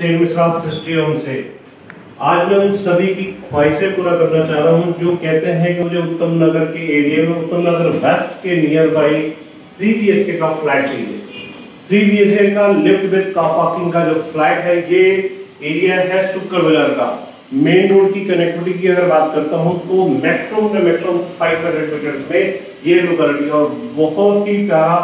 Stand Mishra सृष्टि home से। आज मैं उन सभी की ख्वाहिशें पूरा करना चाह रहा हूं जो कहते हैं कि मुझे उत्तम नगर के एरिया में, उत्तम नगर वेस्ट के नियर बाई 3 BHK का फ्लैट चाहिए। 3 BHK का लिफ्ट विद कार पार्किंग का जो फ्लैट है, ये एरिया है शुक्र बाजार का। मेन रोड की कनेक्टिविटी की अगर बात करता हूं तो मैक्सिमम 500 मीटर में ये लोकेलिटी, और बहुत ही प्यारा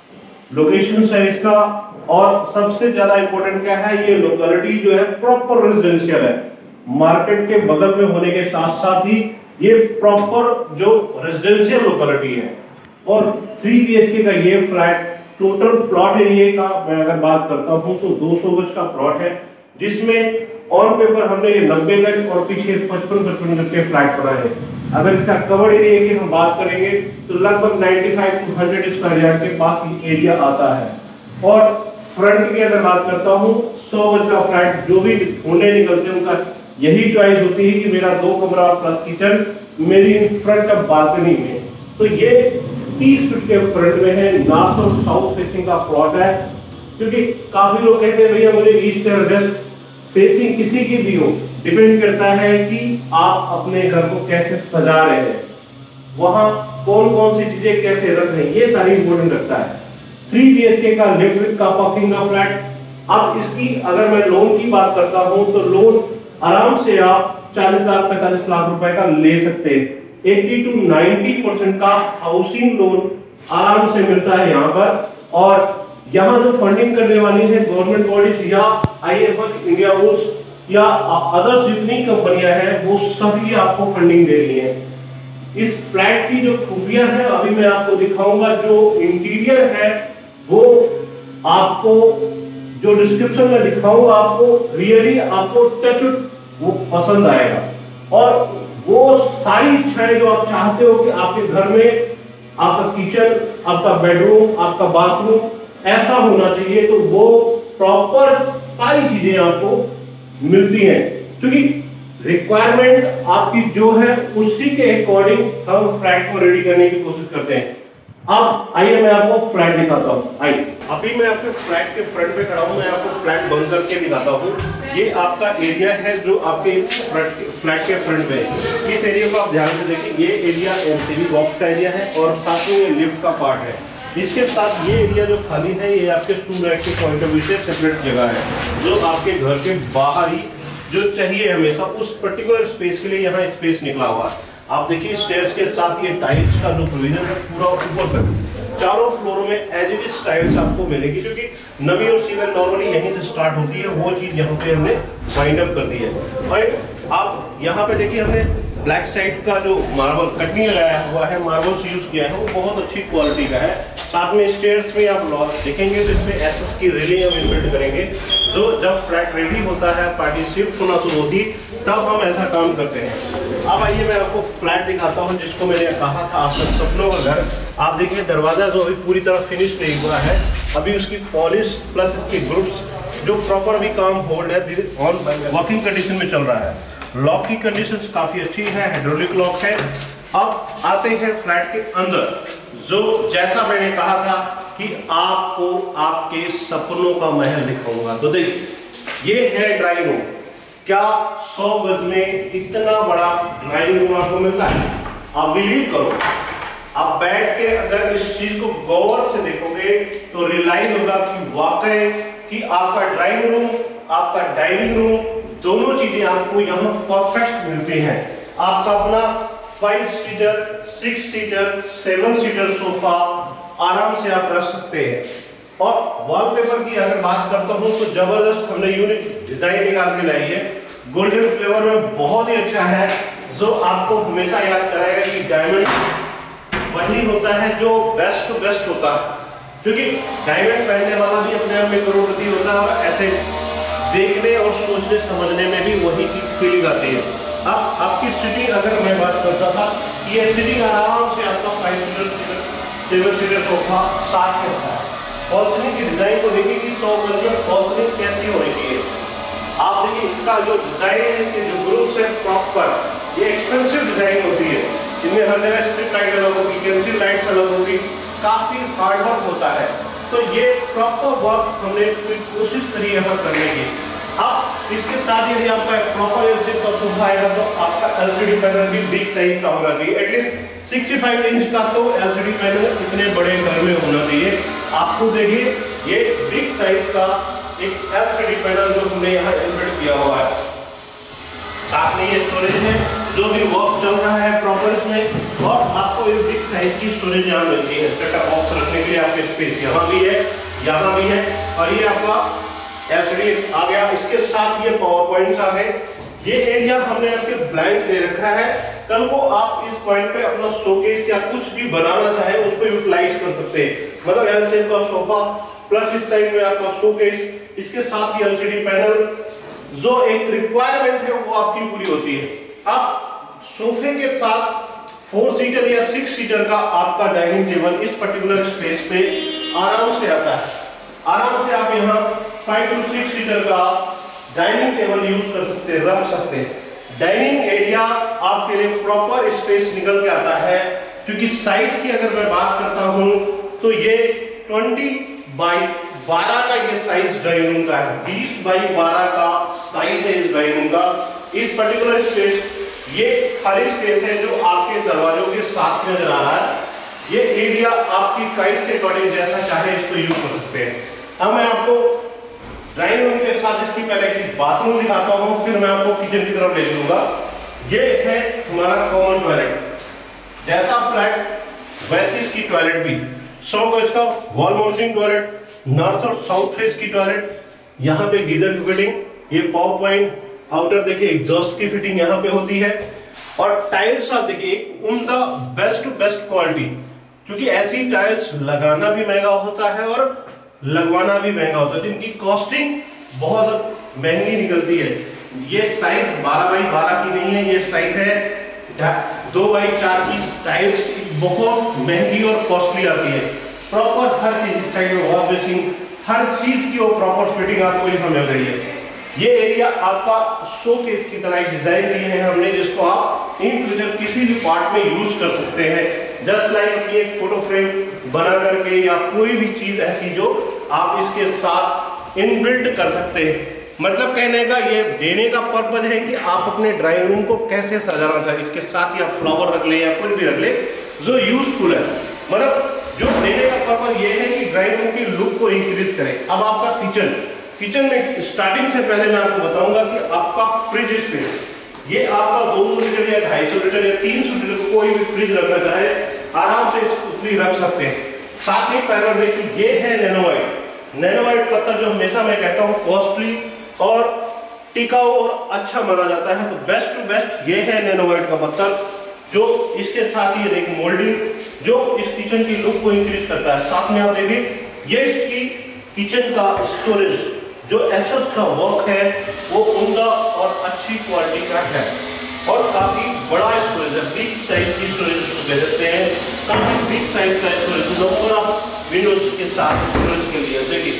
लोकेशन है इसका। और सबसे ज्यादा इंपॉर्टेंट क्या है, ये लोकेलिटी जो है प्रॉपर रेजिडेंशियल है, मार्केट के बगल में होने के साथ साथ ही ये प्रॉपर जो रेजिडेंशियल लोकेलिटी है। और 3 BHK का ये फ्लैट टोटल प्लॉट एरिया का मैं अगर बात करता हूं तो 200 गज का प्लॉट है, जिसमें ऑन पेपर हमने ये 90 गज और पीछे 55 गज के फ्लैट बनाए हैं। अगर इसका कवर एरिया की हम बात करेंगे तो लगभग 95 to 100 स्क्वायर यार्ड के पास ये एरिया आता है। और फ्रंट की अगर बात करता हूँ, 100 गज का फ्लैट जो भी होने निकलते हैं उनका यही चॉइस होती है कि मेरा 2 कमरा प्लस किचन मेरी इन फ्रंट ऑफ बालकनी में। तो ये 30 फीट के फ्रंट में है, नॉर्थ और साउथ फेसिंग का प्लॉट है। क्योंकि काफी लोग कहते हैं भैया मुझे ईस्ट और वेस्ट फेसिंग किसी की भी हो, डिपेंड करता है कि आप अपने घर को कैसे सजा रहे हैं, वहां कौन कौन सी चीजें कैसे रख रहे हैं, ये सारी इंपॉर्टेंट रखता है। 3 BHK का लिफ्ट विद कार पार्किंग का फ्लैट। अब इसकी अगर मैं लोन की बात करता हूं तो लोन आराम से आप 40 लाख 45 लाख रुपए का ले सकते हैं। 80 to 90% का हाउसिंग लोन आराम से मिलता है यहाँ पर। और यहाँ जो फंडिंग करने वाली है गवर्नमेंट बॉडीज या IIFL इंडिया रूल्स या अदर्स जितनी कंपनियां हैं वो सभी आपको फंडिंग दे रही हैं। इस फ्लैट की जो खूबियां हैं अभी मैं आपको दिखाऊंगा। जो इंटीरियर है वो आपको जो डिस्क्रिप्शन में दिखाऊंगा आपको रियली आपको टच वो पसंद आएगा। और वो सारी इच्छाएं जो आप चाहते हो कि आपके घर में आपका किचन, आपका बेडरूम, आपका बाथरूम ऐसा होना चाहिए, तो वो प्रॉपर सारी चीजें आपको मिलती हैं। क्योंकि रिक्वायरमेंट आपकी जो है उसी के अकॉर्डिंग हम फ्लैट को रेडी करने की कोशिश करते हैं। अब आइए मैं आपको फ्लैट दिखाता हूँ। आइए, अभी मैं आपके फ्लैट के फ्रंट पे खड़ा हूँ, मैं आपको फ्लैट बंद करके दिखाता हूँ। ये आपका एरिया है जो आपके फ्लैट के फ्रंट में है। इस एरिया को आप ध्यान से देखिए, ये एरिया MCB बॉक्स का एरिया है और साथ में ये लिफ्ट का पार्ट है। इसके साथ ये एरिया जो खाली है ये आपके 2 लाइट के पॉइंट ऑफ व्यू से सेपरेट जगह है, जो आपके घर के बाहर ही जो चाहिए हमेशा उस पर्टिकुलर स्पेस के लिए यहाँ स्पेस निकला हुआ है। आप देखिए स्टेयर्स के साथ ये टाइल्स का जो प्रोविजन है पूरा ऊपर तक चारों फ्लोरों में एज इट इज टाइल्स आपको मिलेगी, क्योंकि नमी और सीलन नॉर्मली यहीं से स्टार्ट होती है, वो चीज यहाँ पे हमने वाइंड अप कर दी है। और आप यहाँ पे देखिए हमने ब्लैक साइड का जो मार्बल कटनी लगाया हुआ है, मार्बल्स यूज किया है, वो बहुत अच्छी क्वालिटी का है। साथ में स्टेयर्स में आप लॉक देखेंगे तो इसमें SS की रेलिंग हम इनबिल्ट करेंगे। तो जब फ्लैट रेडी होता है, पार्टी शिफ्ट होना शुरू होती, तब हम ऐसा काम करते हैं। अब आइए मैं आपको फ्लैट दिखाता हूँ जिसको मैंने कहा था आपका सपनों का घर। आप देखिए दरवाजा जो अभी पूरी तरह फिनिश नहीं हुआ है, अभी उसकी पॉलिश प्लस इसके ग्रुप्स जो प्रॉपर अभी काम होल्ड है, ऑन वर्किंग कंडीशन में चल रहा है। लॉक की कंडीशंस काफी अच्छी है, हाइड्रोलिक लॉक है। अब आते हैं फ्लैट के अंदर, जो जैसा मैंने कहा था कि आपको आपके सपनों का महल दिखाऊंगा। तो देखिए ये है ड्राइंग रूम। क्या 100 गज में इतना बड़ा ड्राइंग रूम आपको मिलता है? आप बिलीव करो, आप बैठ के अगर इस चीज को गौर से देखोगे तो रियलाइज होगा कि वाकई कि आपका ड्राइंग रूम, आपका डाइनिंग रूम, दोनों चीजें आपको यहाँ परफेक्ट मिलती हैं। आपका अपना 5 सीटर, 6 सीटर, 7 सीटर सोफा आराम से आप रख सकते हैं। और वॉलपेपर की अगर बात करता हूं तो जबरदस्त हमने यूनिक डिजाइन निकाल के लाई है, गोल्डन फ्लेवर में बहुत ही अच्छा है, जो आपको हमेशा याद कराएगा कि डायमंड वही होता है जो बेस्ट टू बेस्ट होता है। क्योंकि डायमंड पहनने वाला भी अपने आप में करोड़पति होता है, और ऐसे देखने और सोचने समझने में भी वही चीज फीलिंग आती है। अब आपकी सीटिंग अगर मैं बात करता था, ये सीटिंग आराम से आपका 5 सीटर, 7 सीटर सोफा साथ में होता है। फॉल्सनिंग की डिजाइन को देखिए कि 100 गज में फॉल्सनिंग कैसी हो रही है। आप देखिए इसका जो डिजाइन है, इसके जो ग्रुप्स है प्रॉपर, ये एक्सपेंसिव डिजाइन होती है। इनमें हर जगह स्ट्रिप लाइट अलग होगी, कैंसिल लाइट्स अलग होगी, काफी हार्ड वर्क होता है। तो ये प्रॉपर वर्क हमने कोशिश करी यहाँ करने की। अब इसके साथ यदि आपका प्रॉपर एलसीडी का सोफा आएगा तो आपका एलसीडी पैनल भी बिग साइज का होना चाहिए। एटलीस्ट 65 इंच का तो एलसीडी पैनल इतने बड़े घर में होना चाहिए। आपको देखिए ये बिग साइज का एक एलसीडी पैनल जो हमने यहाँ इन्वर्ट किया हुआ है। साथ में ये स्टोरेज है, जो भी वर्क चल रहा है प्रॉपर इसमें, और आपको एक बिग साइज की स्टोरेज यहाँ मिलती है। सेटअप बॉक्स रखने के लिए आपके स्पेस यहाँ भी है, यहाँ भी है, और ये आपका एलसीडी आ गया। इसके साथ ये पावर पॉइंट्स आ गए। ये एरिया हमने आपके ब्लैंक दे रखा है। कल को आप इस पॉइंट पे अपना शोकेस या कुछ भी बनाना चाहे उसको यूटिलाइज कर सकते हैं। मतलब एल शेप का सोफा प्लस इस साइड में आपका शोकेस, इसके साथ ही एलसीडी पैनल, जो एक रिक्वायरमेंट है वो आपकी पूरी होती है। अब सोफे के साथ 4 सीटर या 6 सीटर का आपका डाइनिंग टेबल इस पर्टिकुलर स्पेस पे आराम से आता है। आराम से आप यहाँ 5 to 6 सीटर का डाइनिंग टेबल यूज कर सकते हैं, रख सकते हैं। डाइनिंग एरिया आपके लिए प्रॉपर स्पेस निकल के आता है, क्योंकि साइज की अगर मैं बात करता हूं तो ये 20 बाई 12 का ये साइज डाइनिंग रूम का है। 20 बाई 12 का साइज है इस डाइनिंग रूम का। इस पर्टिकुलर स्पेस, ये खाली स्पेस है जो आपके दरवाजों के साथ नजर आ रहा है। ये एरिया आपकी चॉइस के अकॉर्डिंग जैसा चाहे इसको यूज कर सकते हैं। अब मैं आपको ड्राइंग रूम के साथ इसकी पहले एक बाथरूम दिखाता हूँ, फिर मैं आपको किचन की तरफ ले जाऊंगा। ये है हमारा कॉमन टॉयलेट। जैसा फ्लैट वैसी इसकी टॉयलेट भी 100 गज का वॉल माउंटिंग टॉयलेट, नॉर्थ और साउथ फेस की टॉयलेट। यहाँ पे गीजर की फिटिंग, ये पावर पॉइंट, आउटर देखिए एग्जॉस्ट की फिटिंग यहाँ पे होती है। और टाइल्स आप देखिए उम्दा बेस्ट टू बेस्ट क्वालिटी, क्योंकि ऐसी टाइल्स लगाना भी महंगा होता है और लगवाना भी महंगा होता है, तो इनकी कॉस्टिंग बहुत महंगी निकलती है। ये साइज 12 बाई 12 की नहीं है, ये साइज है 2 बाई 4 की। टाइल्स बहुत महंगी और कॉस्टली आती है। प्रॉपर हर चीज इस साइड में वॉश बेसिंग, हर चीज की वो प्रॉपर फिटिंग आपको यहाँ मिल रही है। ये एरिया आपका शोकेस की तरह डिजाइन की है हमने, जिसको आप इन फ्यूचर किसी भी पार्ट में यूज कर सकते हैं। जस्ट लाइक अपनी एक फोटो फ्रेम बना करके या कोई भी चीज ऐसी जो आप इसके साथ इनबिल्ट कर सकते हैं। मतलब कहने का ये देने का पर्पज है कि आप अपने ड्राइंग रूम को कैसे सजाना चाहिए, इसके साथ या फ्लावर रख ले या कुछ भी रख ले जो यूजफुल है। मतलब जो देने का पर्पज ये है कि ड्राइंग रूम की लुक को इंक्रीज करे। अब आपका किचन में स्टार्टिंग से पहले मैं आपको बताऊंगा कि आपका फ्रिज स्पेस, ये आपका 200 लीटर या 250 लीटर या 300 लीटर कोई भी फ्रिज रखना चाहे आराम से उसमें रख सकते हैं। साथ ही पैनल देखिए, ये है नैनोवाइट पत्थर, जो हमेशा मैं कहता हूँ कॉस्टली और टिकाऊ और अच्छा माना जाता है। तो बेस्ट टू बेस्ट ये है नैनोवाइट का पत्थर, जो इसके साथ ही एक मोल्डिंग जो इस किचन की लुक को इंक्रीज करता है। साथ में आप देखिए ये इसकी किचन का स्टोरेज, जो एसएस का वर्क है वो उम्दा और अच्छी क्वालिटी का है और काफी बड़ा स्टोरेज है। बिग साइज की स्टोरेज कह सकते हैं, काफी बिग साइज का स्टोरेज नंबर ऑफ विंडोज के साथ स्टोरेज के लिए। देखिए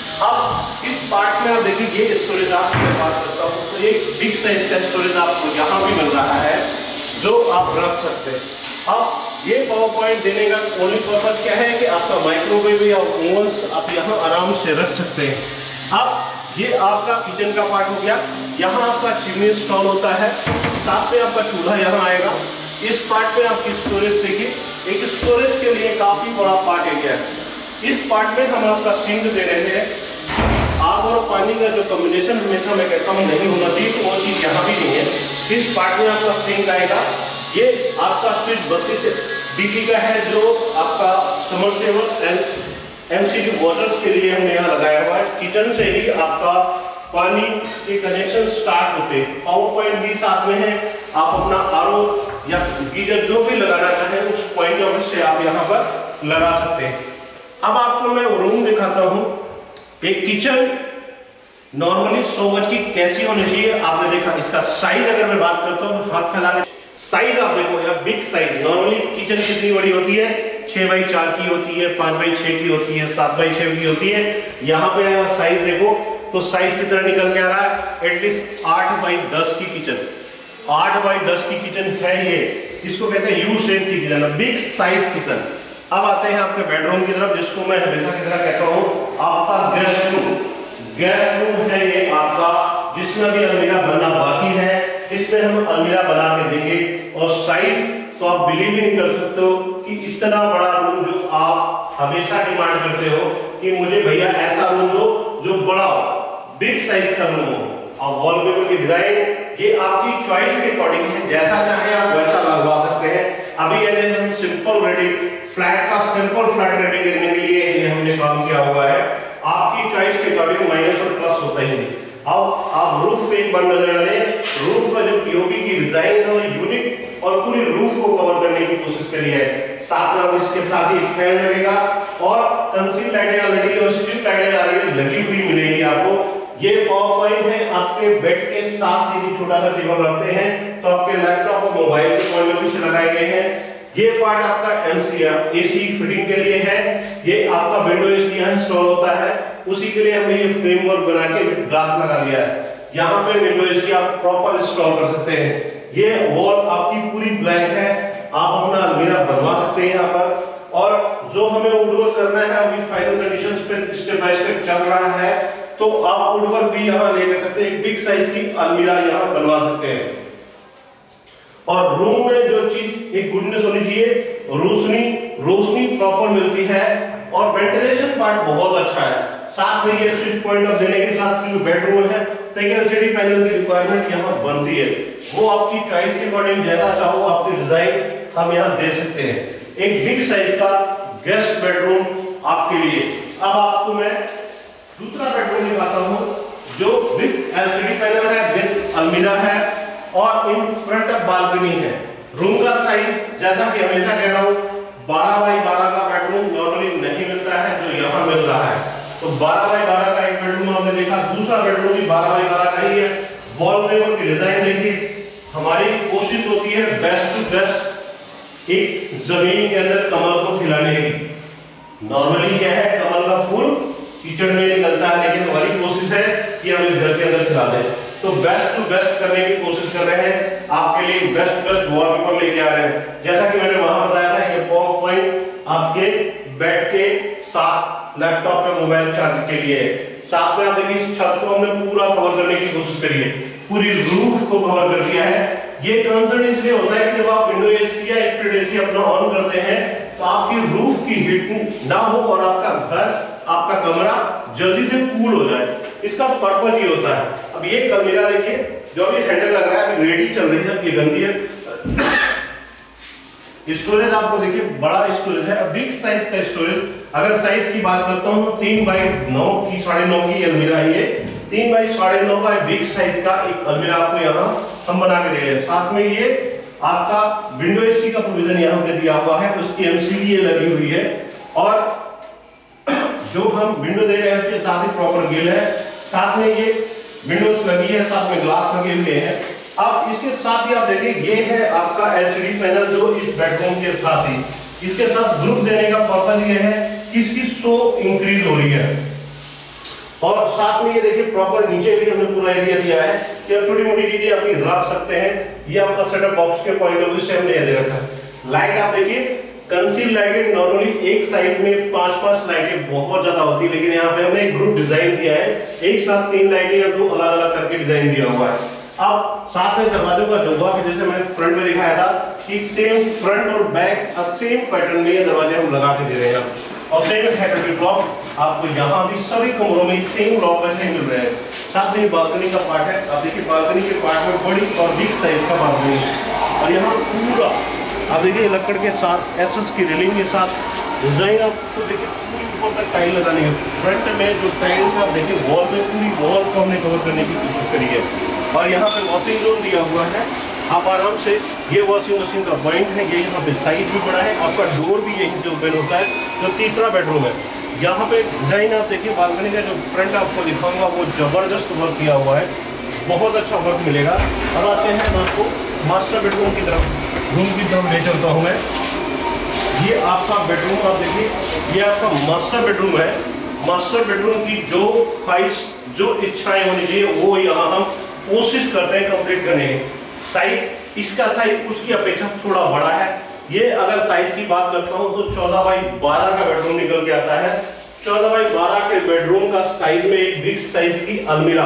अब इस पार्ट में आप देखिए ये स्टोरेज आपकी बात करता हूँ तो एक बिग साइज का स्टोरेज आपको यहाँ भी मिल रहा है जो आप रख सकते हैं। अब ये पावर पॉइंट देने का ओनली पर्पज क्या है कि आपका माइक्रोवेव या ओवन्स आप यहाँ आराम से रख सकते हैं। अब ये आपका किचन का पार्ट हो गया। यहाँ आपका चिमनी इंस्टॉल होता है, साथ में आपका चूल्हा यहाँ आएगा। इस पार्ट में आपकी स्टोरेज देखिए, एक स्टोरेज के लिए काफी बड़ा पार्ट एरिया है। इस पार्ट में हम आपका सिंक दे रहे हैं। आग और पानी का जो कॉम्बिनेशन हमेशा मैं कहता हूँ नहीं होना चाहिए, तो वो चीज यहाँ भी नहीं है। इस पार्ट में आपका सिंक आएगा। ये आपका स्विच 32 डीपी का है, जो आपका समरसेबल एंड एमसीडी वाटर्स के लिए हमने यहाँ लगाया हुआ है। किचन से ही आपका पानी के कनेक्शन स्टार्ट होते हैं। पावर पॉइंट भी साथ में है। आप अपना आरओ या गीजर जो भी लगाना चाहें उस पॉइंट ऑफ व्यू से आप यहाँ पर लगा सकते हैं। अब आपको मैं रूम दिखाता हूँ। एक किचन नॉर्मली 100 गज की कैसी होनी चाहिए आपने देखा। इसका साइज अगर मैं बात करता हूँ हाथ फैला के, साइज आप देखो या बिग साइज। नॉर्मली किचन कितनी बड़ी होती है, 6 बाई 4 की होती है, 5 बाई 6 की होती है, 7 बाई 6 की होती है। यहाँ पे आप साइज देखो तो साइज कितना निकल के आ रहा है, एटलीस्ट 8 बाई 10 की किचन। 8 बाई 10 की किचन है ये, इसको कहते हैं यू शेप की किचन, बिग साइज किचन। अब आते हैं आपके बेडरूम की तरफ, जिसको मैं हमेशा की तरह कहता हूँ आपका गेस्ट रूम। गेस्ट रूम है ये आपका जिसमें भी अलमीरा बनना बाकी है इसमें हम अलमीरा बना के देंगे। और साइज तो आप बिलीव ही नहीं कर सकते हो कि इतना बड़ा रूम जो आप हमेशा डिमांड करते हो कि मुझे भैया ऐसा रूम दो जो बड़ा हो, बिग साइज का रूम हो। और वॉलपेपर की डिजाइन ये आपकी चॉइस के अकॉर्डिंग है, जैसा चाहे आप वैसा लगवा सकते हैं। अभी ये हम सिंपल रेडी फ्लैट का सिंपल फ्लैट रेडी करने के लिए ये हमने काम किया हुआ है। आपकी चॉइस के अकॉर्डिंग माइनस और प्लस होता ही नहीं। अब आप रूफ पे एक बार नजर डालें, रूफ का जो पीओपी की डिजाइन है वो यूनिक और पूरी रूफ को कवर करने की कोशिश करी है। साथ में इसके साथ ही फैन लगेगा और कंसील लाइटें ऑलरेडी और स्ट्रिप लाइटें ऑलरेडी लगी हुई मिलेगी आपको। ये पावर पॉइंट है, आपके बेड के साथ ही छोटा सा टेबल रखते हैं तो आपके लैपटॉप और मोबाइल के पॉइंट ऑफ व्यू से लगाए गए हैं। ये पार्ट आपका एसी फिटिंग के लिए है। ये आपका विंडो एसी यहाँ इंस्टॉल होता है, उसी के लिए हमने ये फ्रेमवर्क बना के ग्लास लगा दिया है। यहाँ पे विंडो एसी आप प्रॉपर इंस्टॉल कर सकते हैं। ये वॉल आपकी पूरी ब्लैंक है, आप अपना अलमीरा बनवा सकते हैं यहाँ पर। और जो हमें वुडवर्क करना है अभी फाइनल कंडीशंस पे स्टेप बाय स्टेप चल रहा है, तो आप वुडवर्क भी यहाँ ले सकते हैं, बिग साइज की अलमीरा यहाँ बनवा सकते हैं। और रूम में जो चीज एक गुडनेस होनी चाहिए, रोशनी प्रॉपर मिलती है और वेंटिलेशन पार्ट बहुत अच्छा है। साथ में ये स्विच पॉइंट ऑफ देने के साथ जो बेडरूम है तो एलसीडी पैनल की रिक्वायरमेंट यहाँ बनती है, वो आपकी चॉइस के अकॉर्डिंग जैसा चाहो आपकी डिजाइन हम यहाँ दे सकते हैं। एक बिग साइज का गेस्ट बेडरूम आपके लिए। अब आपको मैं दूसरा बेडरूम दिखाता हूँ जो विद एलसीडी पैनल है, विद अलमीरा है और इन फ्रंट ऑफ बालकनी है। रूम का साइज जैसा कि हमेशा कह रहा हूँ 12 बाई 12 का बेडरूम नॉर्मली नहीं मिलता है जो यहाँ मिल रहा है। तो 12 बाई 12 का एक बेडरूम हमने देखा, दूसरा बेडरूम भी 12 बाई 12 का ही है। वॉलपेपर की डिजाइन देखिए, हमारी कोशिश होती है बेस्ट टू बेस्ट एक जमीन के अंदर कमल को खिलाने की। नॉर्मली क्या है, कमल का फूल कीचड़ में निकलता है, लेकिन हमारी कोशिश है कि हम इस घर के अंदर खिला दें। तो बेस्ट टू बेस्ट करने की कोशिश कर रहे हैं, आपके लिए बेस्ट वॉलपेपर लेके आ रहे हैं। जैसा कि मैंने वहां बताया था, ये पावर पॉइंट आपके बेड के साथ लैपटॉप पे मोबाइल चार्ज के लिए है। साथ में आप देखिए इस छत को हमने पूरा कवर करने की कोशिश करी है, पूरी रूफ को कवर कर दिया है। ये कंसर्न इसलिए होता है कि जब आप विंडो एसी या स्प्लिट एसी अपना ऑन करते हैं तो आपकी रूफ की हीट ना हो और आपका घर, आपका कमरा जल्दी से कूल हो जाए। इसका पर्पस ये होता है। अब ये अलमीरा देखिए, जो अभी हैंडल लग रहा है अभी रेडी चल रही है, ये गंदी है। स्टोरेज आपको देखिए बड़ा स्टोरेज है, बिग साइज का स्टोरेज। अगर साइज की बात करता हूँ 3 बाई 9 की 9.5 की अलमीरा है ये। 3 बाई 9.5 का बिग साइज का एक अलमीरा आपको यहाँ हम बना के दे रहे हैं। साथ में ये आपका विंडो एसी का प्रोविजन यहाँ हमने दिया हुआ है, उसकी एमसीडी लगी हुई है। और जो हम विंडो दे रहे हैं उसके साथ ही प्रॉपर ग्रिल है, साथ में ये विंडोज लगी है, साथ में ग्लास लगे हुए हैं। अब इसके साथ ही आप देखिए ये है आपका एलसीडी पैनल जो इस बेडरूम के साथ ही, इसके साथ ग्रुप देने का पर्पस ये है कि इसकी शो इंक्रीज हो रही है। और साथ में ये देखिए प्रॉपर नीचे भी हमने पूरा एरिया दिया है कि आप छोटी मोटी चीजें अपनी रख सकते हैं। ये आपका सेटअप बॉक्स के पॉइंट ऑफ व्यू से हमने दे रखा है। लाइट आप देखिए, कंसील लाइटें नॉर्मली एक साइज में 5-5 लाइटें बहुत ज्यादा होती है, लेकिन यहाँ पे हमने एक ग्रुप डिजाइन दिया है, एक साथ 3 लाइटें या 2 अलग अलग करके डिजाइन दिया हुआ है। अब साथ में दरवाजों का जोगा भी जैसे मैंने फ्रंट में दिखाया था कि सेम फ्रंट और बैक सेम पैटर्न में ये दरवाजे हम लगा के दे रहे हैं। और सेम फैक्ट्री ब्लॉक आपको यहाँ भी सभी कमरों में सेम ब्लॉक ऐसे मिल रहे हैं। साथ में बालकनी का पार्ट है, आप देखिए बालकनी के पार्ट में बड़ी और बिग साइज का बालकनी है। और यहाँ पूरा आप देखिए लकड़ के साथ एसएस की रेलिंग के साथ डिजाइन आपको देखिए पूरी ऊपर तक टाइल लगानी है। फ्रंट में जो टाइल्स आप देखिए वॉल में पूरी वॉल को हमने कवर करने की कोशिश करी है। और यहाँ पे वॉशिंग जोन दिया हुआ है, आप आराम से ये वॉशिंग मशीन का पॉइंट है, ये यहाँ पे साइज भी बड़ा है, आपका डोर भी यहीं से ओपन होता है। जो तीसरा बेडरूम है, यहाँ पे डिजाइन आप देखिए बालकनी का जो फ्रंट आपको दिखाऊंगा वो जबरदस्त वर्क किया हुआ है, बहुत अच्छा वर्क मिलेगा। अब आते हैं मैं आपको मास्टर बेडरूम की तरफ, रूम की तरफ ले चलता हूँ मैं। ये आपका बेडरूम आप देखिए, ये आपका मास्टर बेडरूम है। मास्टर बेडरूम की जो ख्वाहिश, जो इच्छाएं होनी चाहिए वो यहाँ हम कोशिश करते हैं कंप्लीट करने की। साइज, इसका साइज उसकी अपेक्षा थोड़ा बड़ा है। ये अगर साइज की बात करता हूँ तो 14 बाई 12 का बेडरूम निकल के आता है। 14 बाई 12 के बेडरूम का साइज में एक बिग साइज की अलमीरा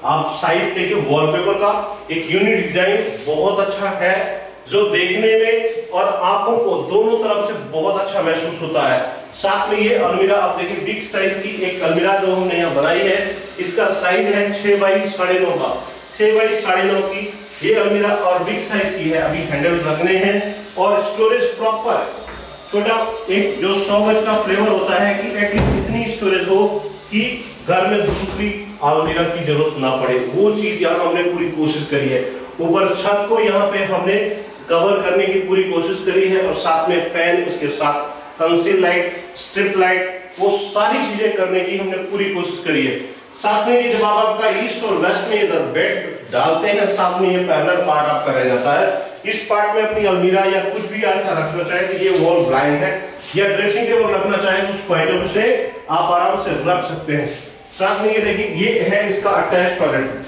आप साइज देखिए, वॉलपेपर का एक यूनिक डिजाइन बहुत अच्छा है, जो देखने में और आंखों को दोनों तरफ से बहुत अच्छा महसूस होता है। साथ में ये अलमीरा आप देखिए, बिग साइज की एक अलमीरा जो हमने यहाँ बनाई है, इसका साइज है 6 बाई 9.5 का, 6 बाई 9.5 की ये अलमीरा और बिग साइज की है। अभी हैंडल रखने हैं और स्टोरेज प्रॉपर छोटा, एक जो 100 गज का फ्लेवर होता है कि एटलीस्ट इतनी स्टोरेज हो कि घर में दूसरी अलमीरा की जरूरत ना पड़े, वो चीज यहाँ हमने पूरी कोशिश करी है। ऊपर छत को यहाँ पे हमने कवर करने की पूरी कोशिश करी है और साथ में फैन, उसके साथ कंसील लाइट, स्ट्रिप लाइट, वो सारी चीजें करने की हमने पूरी कोशिश करी है। साथ में ये जब आप आपका ईस्ट और वेस्ट में इधर बेड डालते हैं, साथ में ये पैरेलल पार्ट आपका रह जाता है। इस पार्ट में अपनी अलमीरा या कुछ भी ऐसा रखना चाहे तो ये वॉल ब्लाइंड है, या ड्रेसिंग टेबल रखना चाहे तो उस पॉइंट से आप आराम से रख सकते हैं। साथ में ये देखिए, ये है इसका अटैच टॉयलेट,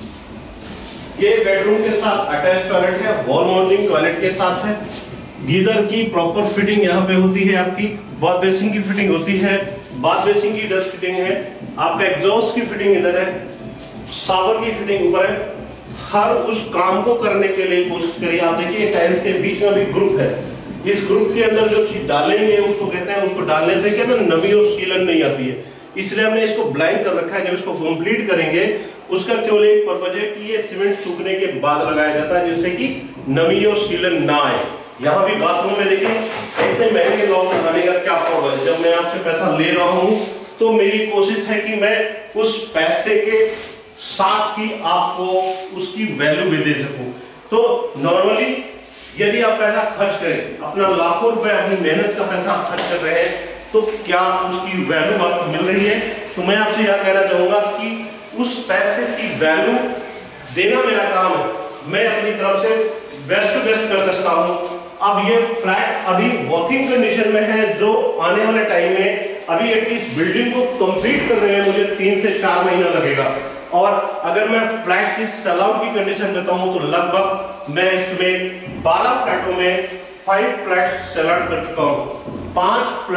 ये बेडरूम के साथ अटैच टॉयलेट है, वॉल माउंटिंग टॉयलेट के साथ है। गीजर की प्रॉपर फिटिंग यहाँ पे होती है, आपकी बाथ बेसिन की फिटिंग होती है, बाथ बेसिन की डस्ट फिटिंग है, आपका एग्जॉस्ट की फिटिंग इधर है, शावर की फिटिंग ऊपर है। हर उस काम को करने के लिए कोशिश करिए। आप देखिए टाइल्स के बीच में भी ग्रुप है, इस ग्रुप के अंदर जो चीज डालेंगे उसको कहते हैं, उसको डालने से क्या ना नमी और सीलन नहीं आती है, इसलिए हमने इसको ब्लाइंड कर रखा है। जब इसको कंप्लीट करेंगे उसका केवल एक पर्पज है कि ये सीमेंट सूखने के बाद लगाया जाता है, जिससे कि नमी और सीलन ना आए। यहाँ भी बाथरूम में देखिए, इतने महंगे लॉक लगाने का क्या प्रॉब्लम है। जब मैं आपसे पैसा ले रहा हूँ तो मेरी कोशिश है कि मैं उस पैसे के साथ ही आपको उसकी वैल्यू भी दे सकूं। तो नॉर्मली यदि आप पैसा खर्च करें, अपना लाखों रुपए अपनी मेहनत का पैसा आप खर्च कर रहे हैं, तो क्या उसकी वैल्यू आपको मिल रही है? तो मैं आपसे यह कहना चाहूंगा कि उस पैसे की वैल्यू देना मेरा काम है, मैं अपनी तरफ से बेस्ट कर सकता हूं। अब ये फ्लैट अभी वर्किंग कंडीशन में है, जो आने वाले टाइम में अभी एटलीस्ट बिल्डिंग को कंप्लीट करने में मुझे 3 से 4 महीना लगेगा। और अगर मैं फ्लैट की सेल आउट की कंडीशन बताऊं तो लगभग मैं इसमें 12 फ्लैटों में 5 फ्लैट सेल आउट कर चुका हूं। 5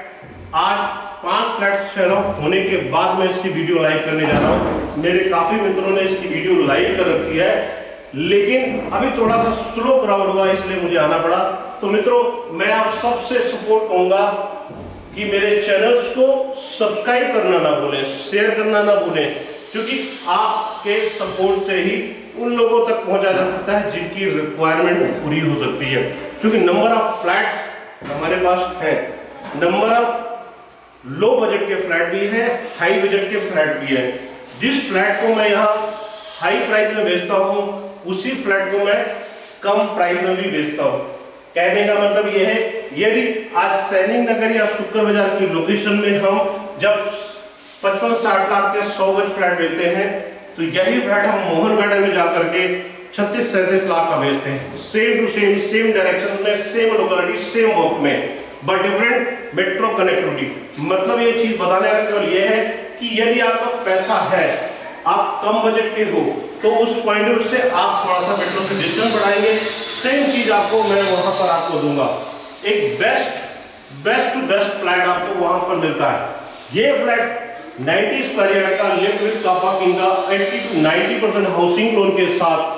फ्लैट सेल आउट होने के बाद मैं इसकी वीडियो लाइव करने जा रहा हूं। मेरे काफी मित्रों ने इसकी वीडियो लाइव कर रखी है, लेकिन अभी थोड़ा सा स्लो क्राउड हुआ इसलिए मुझे आना पड़ा। तो मित्रों, मैं आप सबसे सपोर्ट कहूंगा कि मेरे चैनल्स को सब्सक्राइब करना ना भूलें, शेयर करना ना भूलें, क्योंकि आपके सपोर्ट से ही उन लोगों तक पहुंचा जा सकता है जिनकी रिक्वायरमेंट पूरी हो सकती है। क्योंकि नंबर ऑफ फ्लैट्स हमारे पास है, नंबर ऑफ लो बजट के फ्लैट भी है, हाई बजट के फ्लैट भी है। जिस फ्लैट को मैं यहाँ हाई प्राइस में बेचता हूँ, उसी फ्लैट को मैं कम प्राइस में भी बेचता हूँ। कहने का मतलब यह है, यदि आज सैनिक नगर या शुक्र बाजार की लोकेशन में हम जब 55-60 लाख के 100 गज फ्लैट बेचते हैं, तो यही फ्लैट हम मोहन गार्डन में जाकर के 36-37 लाख का बेचते हैं। सेम टू सेम डायरेक्शन में, सेम लोकेलिटी, सेम वर्क में, बट डिफरेंट मेट्रो कनेक्टिविटी। मतलब ये चीज बताने का केवल ये है कि यदि आपका पैसा है, आप कम बजट के हो, तो उस पॉइंट से आप थोड़ा सा मेट्रो से डिस्टेंस बढ़ाएंगे, सेम चीज आपको मैं वहां पर आपको दूंगा। एक बेस्ट टू बेस्ट फ्लैट आपको वहां पर मिलता है। ये फ्लैट 90 स्क्वायर यार्ड का लिफ्ट विद कार पार्किंग का 80 to 90% हाउसिंग लोन के साथ।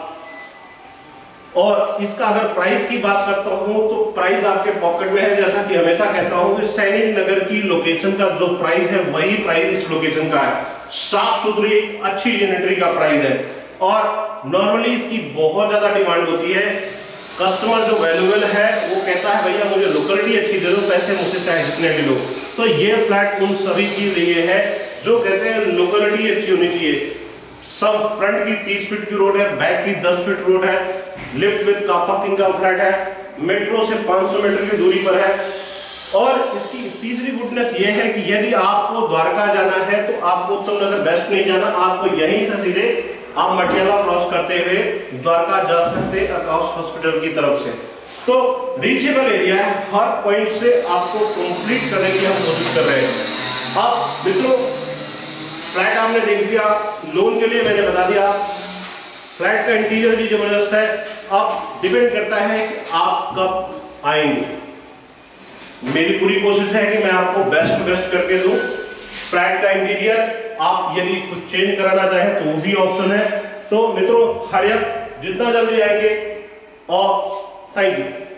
और इसका अगर प्राइस की बात करता हूं तो प्राइस आपके पॉकेट में है। जैसा कि हमेशा कहता हूं कि सैनिक नगर की लोकेशन का जो प्राइस है वही प्राइस इस लोकेशन का है। साफ सुथरी अच्छी यूनिटरी का प्राइस है और नॉर्मली इसकी बहुत ज्यादा डिमांड होती है। कस्टमर जो वैल्यूएबल है वो कहता है भैया मुझे लोकेलिटी अच्छी दे दो, पैसे मुझसे चाहे जितने भी लो। तो ये फ्लैट उन सभी के लिए है जो कहते हैं लोकेलिटी अच्छी होनी चाहिए। सब फ्रंट की 30 फीट की रोड है, बैक की 10 फीट रोड है, लिफ्ट विद कार पार्किंग का फ्लैट है, मेट्रो से 500 मीटर की दूरी पर है। और इसकी तीसरी गुडनेस ये है कि यदि आपको द्वारका जाना है तो आपको उत्तम नगर बेस्ट नहीं जाना, आपको यहीं से सीधे आप मटियाला क्रॉस करते हुए द्वारका जा सकते हैं आकाश हॉस्पिटल की तरफ से। तो रीचेबल एरिया है, हर पॉइंट से आपको कंप्लीट करने की हम कोशिश कर रहे हैं। अब मित्रों, फ्लैट आपने देख लिया, लोन के लिए मैंने बता दिया, फ्लैट का इंटीरियर भी जबरदस्त है। अब डिपेंड करता है कि आप कब आएंगे। मेरी पूरी कोशिश है कि मैं आपको बेस्ट करके दूं। फ्लैट का इंटीरियर आप यदि कुछ चेंज कराना चाहें तो वो भी ऑप्शन है। तो मित्रों, हरिया जितना जल्दी आएंगे। और थैंक यू।